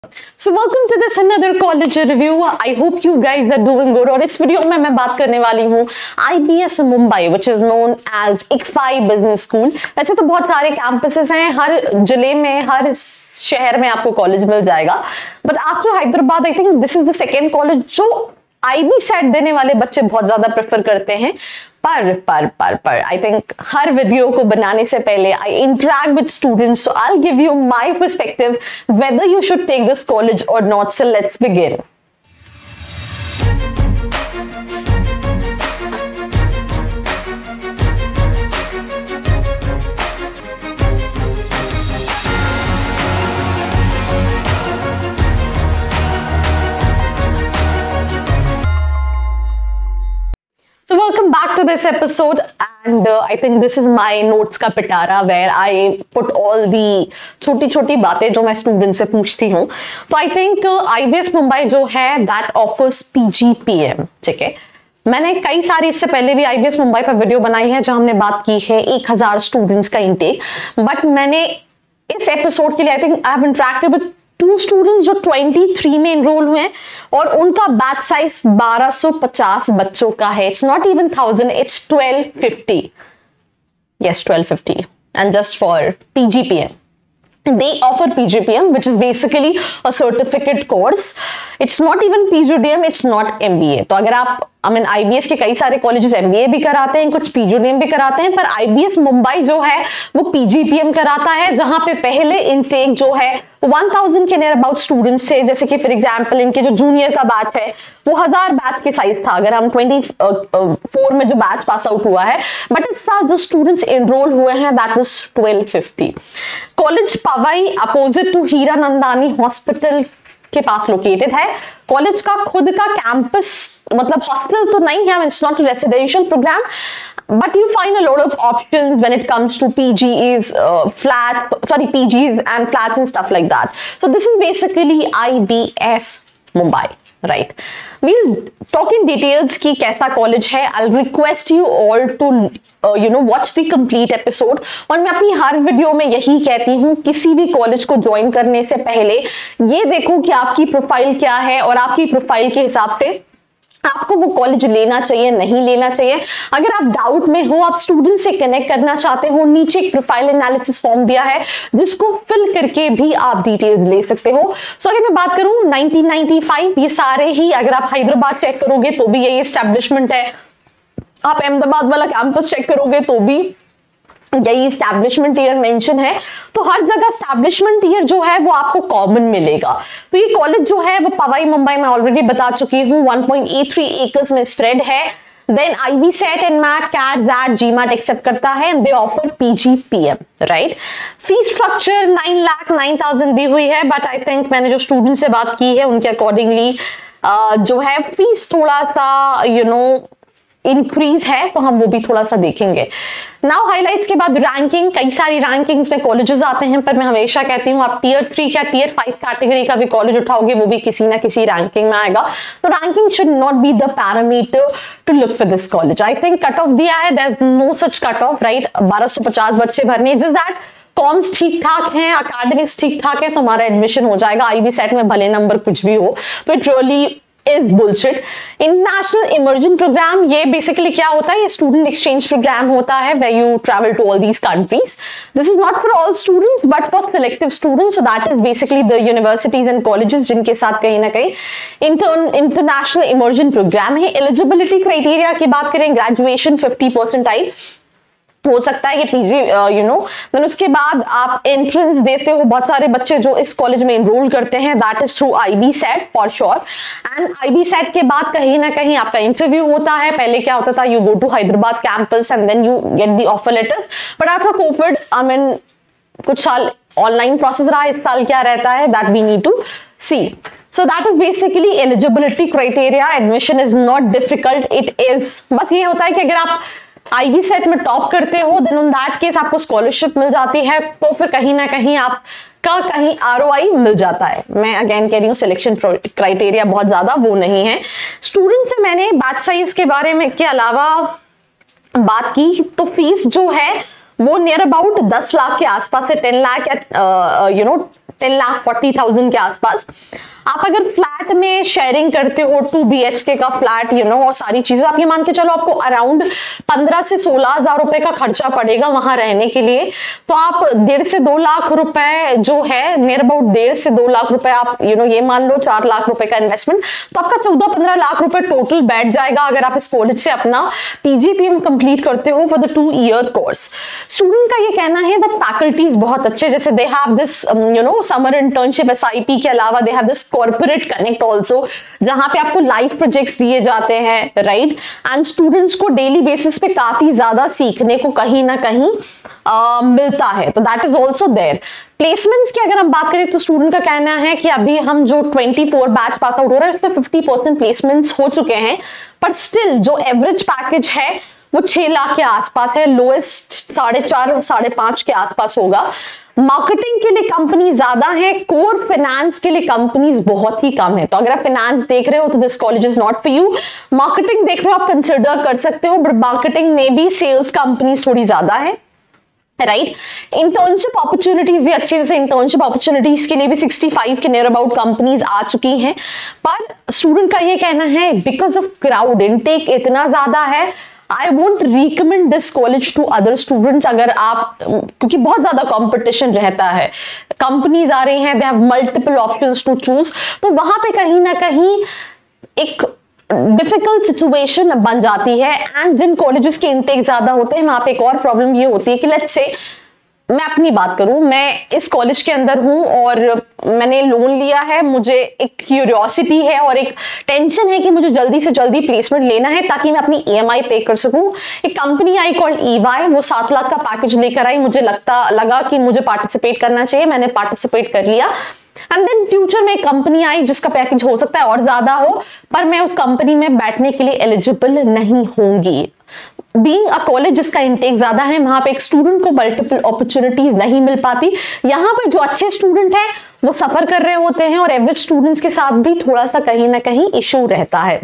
So welcome to this another college review. I hope you guys are doing good. और इस video में मैं बात करने वाली हूँ IBS Mumbai, which is known as ICFI Business School. वैसे तो बहुत सारे कैंपसेस हैं, हर जिले में, हर शहर में आपको कॉलेज मिल जाएगा. But after Hyderabad I think this is the second college जो IB सेट देने वाले बच्चे बहुत ज्यादा प्रेफर करते हैं. पर आई थिंक हर वीडियो को बनाने से पहले I interact with students, so I give you my perspective whether you should take this college or not. So let's begin. So welcome back to this episode, and I think this is my notes का पिटारा where I put all the छोटी-छोटी बातें जो मैं student से पूछती हूँ. तो I think IBS Mumbai जो है that offers PGPM. ठीक है, मैंने कई सारी इससे पहले भी IBS मुंबई पर वीडियो बनाई है जहां हमने बात की है 1000 स्टूडेंट्स का इंटेक. बट मैंने इस एपिसोड के लिए I think I have interacted with 2 students जो 23 में एनरोल हुए हैं और उनका बैच साइज 1250 बच्चों का है. It's not even 1000, it's 1250. Yes, 1250. And just for PGPM. They offer PGPM, which is basically a certificate course. It's not even PGDM, it's not MBA. तो अगर आप IBS के कई सारे कॉलेजेस MBA भी कराते हैं, कुछ PGDM भी कराते हैं, पर IBS मुंबई जो है वो PGPM कराता है, जहां पे पहले इनटेक जो है 1000 के नियर अबाउट स्टूडेंट्स थे. जैसे कि फॉर एग्जांपल इनके जो जूनियर का बैच है वो 1000 बैच के साइज था अगर हम 24 में जो बैच पास आउट हुआ है. बट इस साल जो स्टूडेंट्स एनरोल हुए हैं that was 1250. College Powai opposite to Hiranandani hospital के पास लोकेटेड है. कॉलेज का खुद का कैंपस मतलब हॉस्टल तो नहीं है, it's not residential programme, but you find a lot of options when it comes to PGs, PGs and flats and stuff like that. So this is basically IBS Mumbai, right? We'll talk in details कि कैसा college है. I'll request you all to watch the complete episode. और मैं अपनी हर video में यही कहती हूँ, किसी भी कॉलेज को ज्वाइन करने से पहले ये देखो कि आपकी प्रोफाइल क्या है और आपकी प्रोफाइल के हिसाब से आपको वो कॉलेज लेना चाहिए नहीं लेना चाहिए. अगर आप डाउट में हो, आप स्टूडेंट से कनेक्ट करना चाहते हो, नीचे एक प्रोफाइल एनालिसिस फॉर्म दिया है जिसको फिल करके भी आप डिटेल्स ले सकते हो. सो अगर मैं बात करूं 1995, ये सारे ही अगर आप हैदराबाद चेक करोगे तो भी यही एस्टैब्लिशमेंट है. आप अहमदाबाद वाला कैंपस चेक करोगे तो भी यही एस्टैब्लिशमेंट ईयर मेंशन है. तो हर जगह एस्टैब्लिशमेंट ईयर जो है वो आपको कॉमन मिलेगा. तो ये कॉलेज जो है वो पवई मुंबई में ऑलरेडी बता चुकी हूँ 1.83 एकर्स में स्प्रेड है. Then IB set and MAT CAT XAT GMAT accept करता है and they offer PGPM, right. Fee structure 9,09,000 दी हुई है. बट आई थिंक मैंने जो स्टूडेंट से बात की है उनके अकॉर्डिंगली जो है फीस थोड़ा सा इंक्रीज है, तो हम वो भी थोड़ा सा देखेंगे. नाउ हाइलाइट्स के बाद रैंकिंग. कई सारी रैंकिंग्स में कॉलेजेस आते हैं, पर मैं हमेशा कहती हूँ आप Tier 3 या Tier 5 कैटेगरी का भी कॉलेज उठाओगे वो भी किसी ना किसी रैंकिंग में आएगा. तो ranking should not be the parameter to look for this college. I think cut off दिया है, there is no such cut off, right. 1250 बच्चे भरने, जस्ट दैट कॉम्स ठीक ठाक हैं, अकेडमिक्स ठीक ठाक है, तो हमारा एडमिशन हो जाएगा. IB सेट में भले नंबर कुछ भी हो. तो it really is bullshit. International Immersion Program, ये basically क्या होता है? ये student exchange program होता है where you travel to all these countries. This is not for all students but for selective students. So that is basically the universities and colleges जिनके साथ कहीं ना कहीं International Immersion Program है. Eligibility criteria की बात करें, graduation 50 percentile हो सकता है, ये PG देन उसके बाद आप एंट्रेंस देते हो. बहुत सारे बच्चे जो इस कॉलेज में एनरोल करते हैं that is through IB set for sure. And IB set के बाद कहीं ना कहीं आपका इंटरव्यू होता है. पहले क्या होता था, you go to Hyderabad campus and then you get the offer letters. But after covid कुछ साल ऑनलाइन प्रोसेस रहा. इस साल क्या रहता है that we need to see. So that is basically eligibility criteria. Admission is not difficult. It is बस ये होता है कि अगर आप IB सेट में टॉप करते हो देन ऑन दैट केस आपको स्कॉलरशिप मिल जाती है, तो फिर कहीं ना कहीं आपका कहीं ROI मिल जाता है. मैं अगेन कह रही हूँ सिलेक्शन क्राइटेरिया बहुत ज्यादा वो नहीं है. स्टूडेंट से मैंने बैच साइज के बारे में के अलावा बात की तो फीस जो है वो नियर अबाउट 10 लाख के आसपास है, 10 लाख या 10,40,000 के आसपास। आप अगर फ्लैट में शेयरिंग करते हो 2 BHK का फ्लैट और सारी चीजें, आप ये मान के चलो आपको अराउंड 15 से 16,000 रुपए का खर्चा पड़ेगा वहां रहने के लिए। तो आप 1.5 से 2 लाख रुपए जो है, नियर अबाउट 1.5 से 2 लाख रुपए आप ये मान लो 4 लाख रुपए का इन्वेस्टमेंट, तो आपका 14-15 लाख रुपए टोटल बैठ जाएगा अगर आप इस कॉलेज से अपना PGPM कंप्लीट करते हो for the 2-year course. Student का ये कहना है दैट फैकल्टीज बहुत अच्छे, जैसे they have this summer internship SIP के अलावा they have this corporate connect also, जहां पे आपको लाइव प्रोजेक्ट्स दिए जाते हैं, राइट। एंड स्टूडेंट्स को डेली बेसिस पे काफी ज्यादा सीखने को कहीं ना कहीं मिलता है, तो that is also there. Placements की अगर हम बात करें तो स्टूडेंट का कहना है कि अभी हम जो 24 बैच पास आउट हो रहा है उसमें 50% प्लेसमेंट्स हो चुके हैं, पर स्टिल जो एवरेज पैकेज है वो 6 लाख के आसपास है, लोएस्ट 4.5 के आसपास होगा। मार्केटिंग के लिए कंपनी ज्यादा है, कोर फाइनेंस के लिए कंपनीज बहुत ही कम है। तो अगर आप फाइनेंस देख रहे हो तो this college is not for you. Marketing देख रहे हो आप कंसिडर कर सकते हो, बट मार्केटिंग में भी सेल्स कंपनीज थोड़ी ज्यादा है, राइट। इंटर्नशिप अपॉर्चुनिटीज भी अच्छी, जैसे इंटर्नशिप अपॉर्चुनिटीज के लिए भी 65 के नियर अबाउट कंपनीज आ चुकी हैं। पर स्टूडेंट का ये कहना है बिकॉज ऑफ क्राउड इनटेक इतना ज्यादा है, I won't recommend this college to other students। अगर आप, क्योंकि बहुत ज्यादा कंपटीशन रहता है, कंपनीज आ रही हैं, they have multiple options to choose, तो वहां पे कहीं ना कहीं एक डिफिकल्ट सिचुएशन बन जाती है। एंड जिन कॉलेजेस के इनटेक ज्यादा होते हैं वहां पे एक और प्रॉब्लम ये होती है कि लेट्स से मैं अपनी बात करूं, मैं इस कॉलेज के अंदर हूं और मैंने लोन लिया है, मुझे एक क्यूरियोसिटी है और एक टेंशन है कि मुझे जल्दी से जल्दी प्लेसमेंट लेना है ताकि मैं अपनी EMI पे कर सकूं। एक कंपनी आई कॉल्ड EY, वो 7 लाख का पैकेज लेकर आई, मुझे लगा कि मुझे पार्टिसिपेट करना चाहिए, मैंने पार्टिसिपेट कर लिया। एंड देन फ्यूचर में एक कंपनी आई जिसका पैकेज हो सकता है और ज्यादा हो, पर मैं उस कंपनी में बैठने के लिए एलिजिबल नहीं होंगी। बीइंग अ कॉलेज जिसका इंटेक ज्यादा है, वहां पे एक स्टूडेंट को मल्टीपल अपॉर्चुनिटीज नहीं मिल पाती। यहाँ पे जो अच्छे स्टूडेंट हैं वो सफर कर रहे होते हैं और एवरेज स्टूडेंट्स के साथ भी थोड़ा सा कहीं ना कहीं इशू रहता है।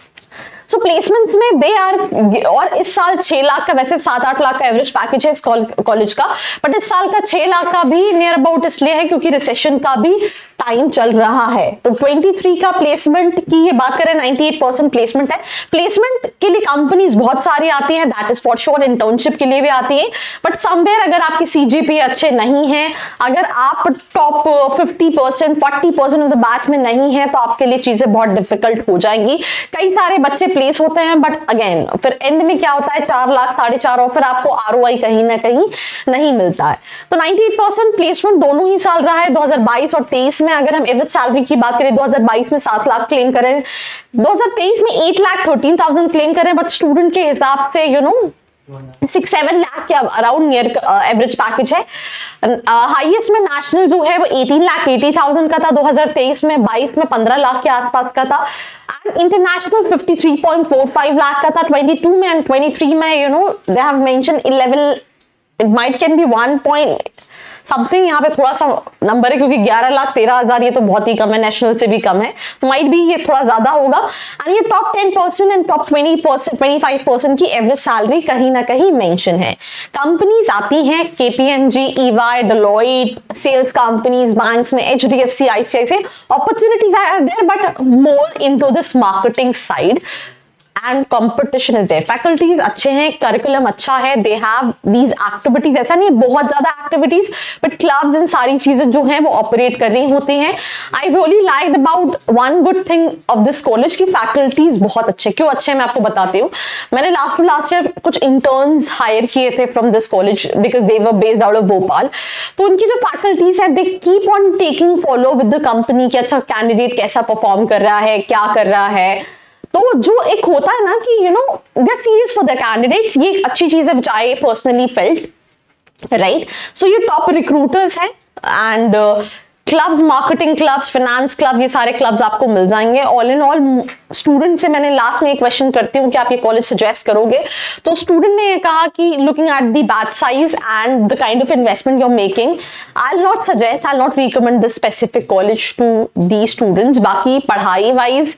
सो प्लेसमेंट्स में दे आर, और इस साल 6 लाख का, वैसे 7-8 लाख का एवरेज पैकेज है इस कॉलेज का, बट इस साल का 6 लाख का भी नियर अबाउट इसलिए है क्योंकि रिसेशन का भी टाइम चल रहा है। तो 23 का प्लेसमेंट की ये बात करें, 98% प्लेसमेंट है। प्लेसमेंट के लिए कंपनीज बहुत सारी आती हैं, that is for sure. Internship के लिए भी आती है, बट समवेयर अगर आपकी CGPA अच्छे नहीं है, अगर आप टॉप 50%, 40% ऑफ द बैच में नहीं है, तो आपके लिए चीजें बहुत डिफिकल्ट हो जाएंगी। कई सारे बच्चे प्लेस होते हैं, बट अगेन फिर एंड में क्या होता है, 4 लाख 4.5 और फिर आपको ROI कहीं ना कहीं नहीं मिलता है। तो 98% प्लेसमेंट दोनों ही साल रहा है, 2022 और 23 में। अगर हम एवरेज सैलरी की बात करें, 2022 में 7 लाख क्लेम करें, 2023 में 8,13,000 क्लेम करें, बट स्टूडेंट के हिसाब से 6-7 लाख के अराउंड नियर एवरेज पैकेज है। हाईएस्ट में नेशनल जो है वो 18,80,000 का था 2023 में, 22 में 15 लाख के आसपास का था, एंड इंटरनेशनल 53.45 लाख का था 22 में, एंड 23 में they have mention 11, it might can be 1 something, यहाँ पे थोड़ा सा नंबर है क्योंकि 11,13,000 ये तो बहुत ही कम है, नेशनल से भी कम है, तो माइट भी ये थोड़ा ज्यादा होगा। एंड ये टॉप 10% एंड टॉप 20%, 25% की एवरेज सैलरी कहीं ना कहीं मेंशन है। कंपनीज आती हैं KPMG, EY, Deloitte, sales companies, banks में HDFC, ICICI, opportunities are there but more into this marketing side and competition is there. Faculties अच्छे हैं, करिकुलम अच्छा है, दे हैव दीज एक्टिविटीज, ऐसा नहीं है बहुत ज्यादा एक्टिविटीज, बट क्लब्स एंड सारी चीजें जो हैं वो ऑपरेट कर रही होती हैं। I really liked about one good thing of this college की फैकल्टीज बहुत अच्छे। क्यों अच्छे मैं आपको बताती हूँ। मैंने लास्ट ईयर कुछ इंटर्न्स हायर किए थे from this college because they were based out of Bhopal. तो उनकी जो फैकल्टीज है they keep on taking follow with the company कि अच्छा कैंडिडेट कैसा परफॉर्म कर रहा है, क्या कर रहा है। तो जो एक होता है ना कि they are serious for the candidates, ये एक अच्छी चीज है which I personally felt, right. So ये टॉप रिक्रूटर्स हैं and clubs, marketing clubs, finance club, ये सारे क्लब्स आपको मिल जाएंगे। ऑल इन ऑल स्टूडेंट से मैंने लास्ट में एक क्वेश्चन करती हूँ कि आप ये कॉलेज सजेस्ट करोगे, तो स्टूडेंट ने ये कहा कि looking at the batch size and the kind of investment you are making, I will not suggest, I will not recommend this specific college to the students. बाकी पढ़ाई वाइज,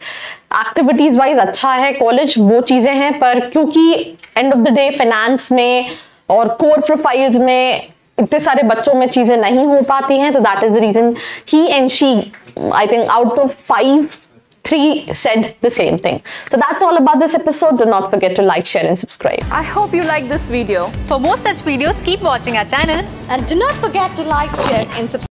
एक्टिविटीज वाइज अच्छा है college, वो चीजें हैं, पर क्योंकि end of the day finance में और कोर प्रोफाइल्स में इतने सारे बच्चों में चीजें नहीं हो पाती हैं, तो that is the reason he and she, I think out of 5, 3 said the same thing. So that's all about this episode. Do not forget to like, share and subscribe. I hope you liked this video. For more such videos, keep watching our channel And do not forget to like, share and subscribe.